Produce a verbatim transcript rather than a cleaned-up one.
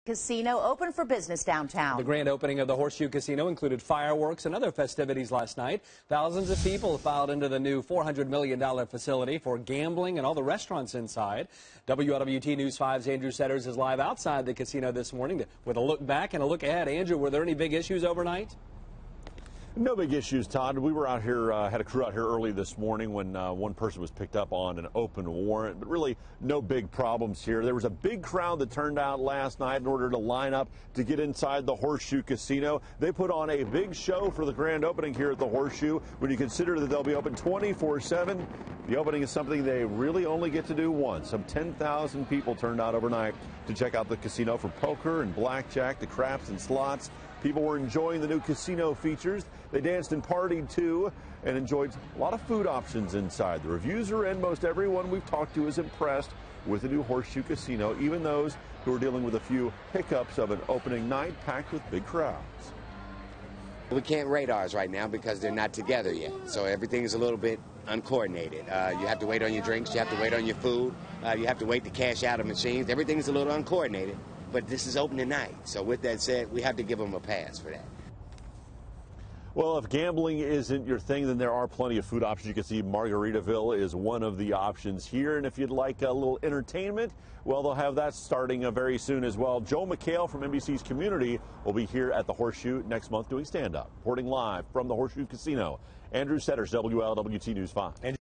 Casino open for business downtown. The grand opening of the Horseshoe Casino included fireworks and other festivities last night. Thousands of people filed into the new four hundred million dollar facility for gambling and all the restaurants inside. W L W T News five's Andrew Setters is live outside the casino this morning with a look back and a look ahead. Andrew, were there any big issues overnight? No big issues, Todd. We were out here, uh, had a crew out here early this morning when uh, one person was picked up on an open warrant, but really no big problems here. There was a big crowd that turned out last night in order to line up to get inside the Horseshoe Casino. They put on a big show for the grand opening here at the Horseshoe. When you consider that they'll be open twenty-four seven, the opening is something they really only get to do once. Some ten thousand people turned out overnight to check out the casino for poker and blackjack, the craps and slots. People were enjoying the new casino features. They danced and partied too and enjoyed a lot of food options inside. The reviews are in. Most everyone we've talked to is impressed with the new Horseshoe Casino, even those who are dealing with a few hiccups of an opening night packed with big crowds. We can't rate ours right now because they're not together yet, so everything is a little bit uncoordinated. Uh, you have to wait on your drinks, you have to wait on your food, uh, you have to wait to cash out of machines. Everything's a little uncoordinated, but this is open tonight. So with that said, we have to give them a pass for that. Well, if gambling isn't your thing, then there are plenty of food options. You can see Margaritaville is one of the options here. And if you'd like a little entertainment, well, they'll have that starting uh, very soon as well. Joe McHale from N B C's Community will be here at the Horseshoe next month doing stand-up. Reporting live from the Horseshoe Casino, Andrew Setters, W L W T News five.